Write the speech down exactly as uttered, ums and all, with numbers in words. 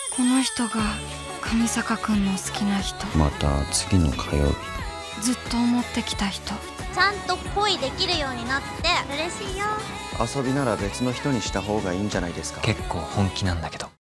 この人が上坂君の好きな人。 また次の火曜日。 ずっと思ってきた人。 ちゃんと恋できるようになって嬉しいよ。 遊びなら別の人にした方がいいんじゃないですか。 結構本気なんだけど。